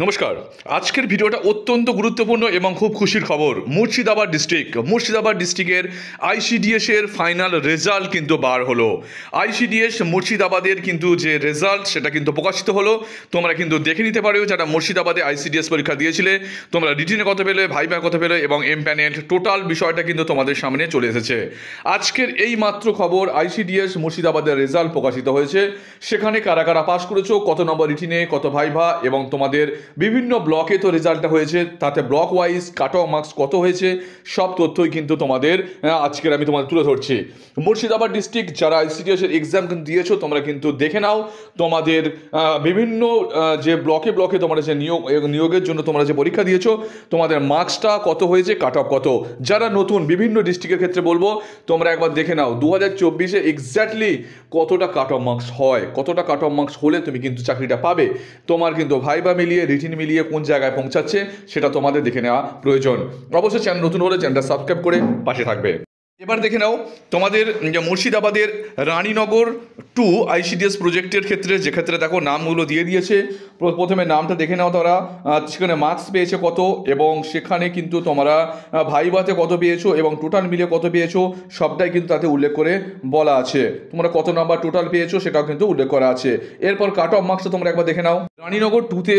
নমস্কার। আজকের ভিডিওটা অত্যন্ত গুরুত্বপূর্ণ এবং খুব খুশির খবর। মুর্শিদাবাদ ডিস্ট্রিক্টের আইসিডিএস এর ফাইনাল রেজাল্ট কিন্তু বার হলো। আইসিডিএস মুর্শিদাবাদের কিন্তু যে রেজাল্ট সেটা কিন্তু প্রকাশিত হলো। তোমরা কিন্তু দেখে নিতে পারো যারা মুর্শিদাবাদে আইসিডিএস পরীক্ষা দিয়েছিলে তোমরা রিটেনে কত পেলে, ভাইভা কত পেলে এবং এমপ্যানেল টোটাল বিষয়টা কিন্তু তোমাদের সামনে চলে এসেছে। আজকের এই মাত্র খবর, আইসিডিএস মুর্শিদাবাদের রেজাল্ট প্রকাশিত হয়েছে। সেখানে কারা কারা পাস করেছো, কত নম্বর রিটেনে, কত ভাইভা এবং তোমাদের বিভিন্ন ব্লকে তো রেজাল্টটা হয়েছে, তাতে block wise cut off marks কত হয়েছে সব তথ্যই কিন্তু তোমাদের আজকের আমি তোমাদের তুলে ধরছি। মুর্শিদাবাদ ডিস্ট্রিক্ট যারা আইসিডিএস এর এক্সাম কিন্তু দিয়েছো তোমরা কিন্তু দেখে নাও তোমাদের বিভিন্ন যে ব্লকে তোমরা যে নিয়োগের জন্য তোমরা যে পরীক্ষা দিয়েছো তোমাদের মার্কসটা কত হয়েছে, কাট অফ কত। যারা নতুন বিভিন্ন ডিস্ট্রিক্টের ক্ষেত্রে বলবো তোমরা একবার দেখে নাও 2024-এ এক্স্যাক্টলি কতটা কাট অফ মার্কস হয়, কতটা কাট অফ মার্কস হলে তুমি কিন্তু চাকরিটা পাবে। তোমার কিন্তু ভাইবা মিলিয়ে রিটিন মিলিয়ে কোন জায়গায় পৌঁছাচ্ছে সেটা তোমাদের দেখে নেওয়া প্রয়োজন। অবশ্যই চ্যানেল নতুন হলে চ্যানেলটা সাবস্ক্রাইব করে পাশে থাকবে। এবার দেখে নাও তোমাদের মুর্শিদাবাদের রানীনগর 2 আইসিডিএস প্রজেক্টের ক্ষেত্রে, যে ক্ষেত্রে দেখো নামগুলো দিয়ে দিয়েছে। প্রথমে নামটা দেখে নাও তারা, সেখানে মার্কস পেয়েছে কত এবং সেখানে কিন্তু তোমরা ভাইভাতে কত পেয়েছো এবং টোটাল মিলিয়ে কত পেয়েছো সবটাই কিন্তু তাতে উল্লেখ করে বলা আছে। তোমরা কত নাম্বার টোটাল পেয়েছো সেটাও কিন্তু উল্লেখ করা আছে। এরপর কাট অফ মার্কসটা তোমরা একবার দেখে নাও। রানীনগর 2-তে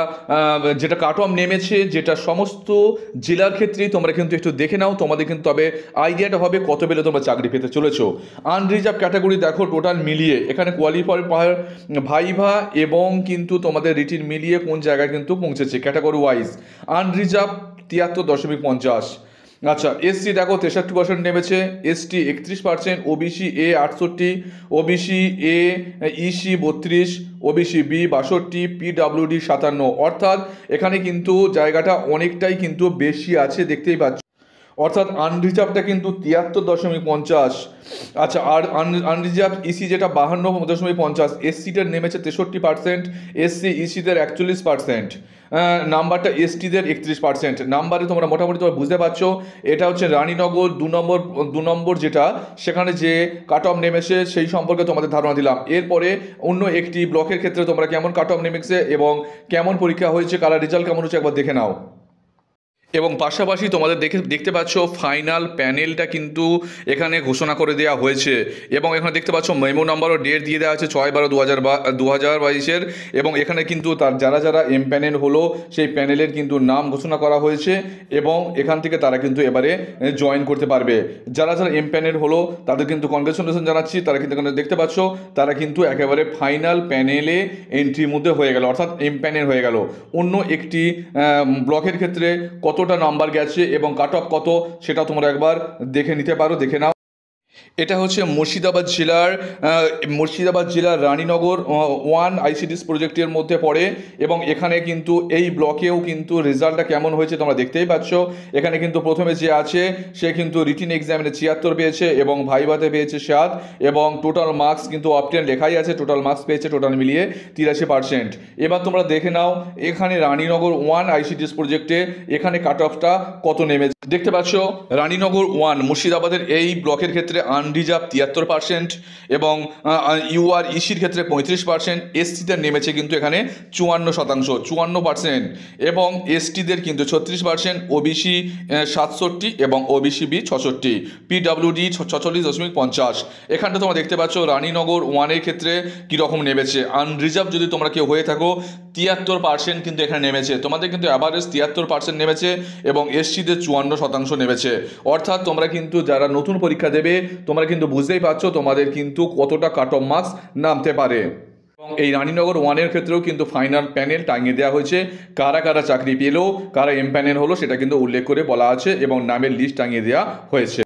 যেটা কাট অফ নেমেছে, যেটা সমস্ত জেলার ক্ষেত্রেই তোমরা কিন্তু একটু দেখে নাও, তোমাদের কিন্তু তবে আইডিয়াটা হবে কত পেলে তোমরা চাকরি পেতে চলেছো। আনরিজার্ভ ক্যাটাগরি দেখো টোটাল মিলিয়ে এখানে কোয়ালিফায়ার ভাইভা এবং কিন্তু তোমাদের রিটিন মিলিয়ে কোন জায়গায় কিন্তু পৌঁছেছে ক্যাটাগরি ওয়াইজ। আনরিজার্ভ 73.50। আচ্ছা, এসসি দেখো 63% নেমেছে, ST 31%, OBC A 68, OBC A EC 32, OBC B 62, PWD 57। অর্থাৎ এখানে কিন্তু জায়গাটা অনেকটাই কিন্তু বেশি আছে, দেখতেই পাচ্ছ। অর্থাৎ আনরিজার্ভটা কিন্তু 73.50। আচ্ছা, আর আনরিজার্ভ ইসি যেটা 52.50, এসসিদের নেমেছে 63%, এসসি ইসিদের 41%, নাম্বারটা এসটিদের 31%। নাম্বারে তোমরা মোটামুটি তোমরা বুঝতে পারছো এটা হচ্ছে রানীনগর 2 নম্বর যেটা, সেখানে যে কাট অফ নেমেছে সেই সম্পর্কে তোমাদের ধারণা দিলাম। এরপরে অন্য একটি ব্লকের ক্ষেত্রে তোমরা কেমন কাট অফ নেমেছে এবং কেমন পরীক্ষা হয়েছে, কারা রেজাল্ট কেমন হচ্ছে একবার দেখে নাও। এবং পাশাপাশি তোমাদের দেখতে পাচ্ছ ফাইনাল প্যানেলটা কিন্তু এখানে ঘোষণা করে দেওয়া হয়েছে এবং এখানে দেখতে পাচ্ছ মেমো নাম্বার ও ডেট দিয়ে দেওয়া আছে 6/12/2022-এর। এবং এখানে কিন্তু তার যারা এম প্যানেল হলো সেই প্যানেলের কিন্তু নাম ঘোষণা করা হয়েছে এবং এখান থেকে তারা কিন্তু এবারে জয়েন করতে পারবে। যারা এম প্যানেল হলো তাদের কিন্তু কনগ্রেচুলেশন জানাচ্ছি। তারা কিন্তু এখানে দেখতে পাচ্ছ তারা কিন্তু একেবারে ফাইনাল প্যানেলে এন্ট্রির মধ্যে হয়ে গেল, অর্থাৎ এম প্যানেল হয়ে গেল। অন্য একটি ব্লকের ক্ষেত্রে কতটা নাম্বার গেছে এবং কাট অফ কত সেটা তোমরা একবার দেখে নিতে পারো, দেখে নাও। এটা হচ্ছে মুর্শিদাবাদ জেলার রানীনগর 1 আইসিডিএস প্রজেক্টের মধ্যে পড়ে এবং এখানে কিন্তু এই ব্লকেও কিন্তু রেজাল্টটা কেমন হয়েছে তোমরা দেখতেই পাচ্ছ। এখানে কিন্তু প্রথমে যে আছে সে কিন্তু রিটিন এক্সামিনে 76 পেয়েছে এবং ভাইভাতে পেয়েছে 7 এবং টোটাল মার্কস কিন্তু অপটেন লেখাই আছে, টোটাল মার্কস পেয়েছে টোটাল মিলিয়ে 83%। এবার তোমরা দেখে নাও এখানে রানীনগর 1 আইসিডিএস প্রজেক্টে এখানে কাট অফটা কত নেমেছে। দেখতে পাচ্ছ রানীনগর 1 মুর্শিদাবাদের এই ব্লকের ক্ষেত্রে আনরিজার্ভ 73% এবং ইউআর ইসির ক্ষেত্রে 35%, এসসিদের নেমেছে কিন্তু এখানে 54% এবং এসটিদের কিন্তু 36%, ওবিসি 67 এবং ওবিসি বি 66, পিডাব্লিউডি 46.50। এখানটা তোমরা দেখতে পাচ্ছ রানীনগর 1-এর ক্ষেত্রে কীরকম নেমেছে। আনরিজার্ভ যদি তোমরা কেউ হয়ে থাকো 73% কিন্তু এখানে নেমেছে, তোমাদের কিন্তু অ্যাভারেজ 73% নেমেছে এবং এসসিদের 54% নেমেছে। অর্থাৎ তোমরা কিন্তু যারা নতুন পরীক্ষা দেবে তোমরা কিন্তু বুঝতেই পারছো তোমাদের কিন্তু কতটা কাট অফ মার্কস নামতে পারে। এবং এই রানীনগর 1-এর ক্ষেত্রেও কিন্তু ফাইনাল প্যানেল টাঙিয়ে দেওয়া হয়েছে, কারা কারা চাকরি পেলো, কারা এম প্যানেল হলো সেটা কিন্তু উল্লেখ করে বলা আছে এবং নামের লিস্ট টাঙিয়ে দেওয়া হয়েছে।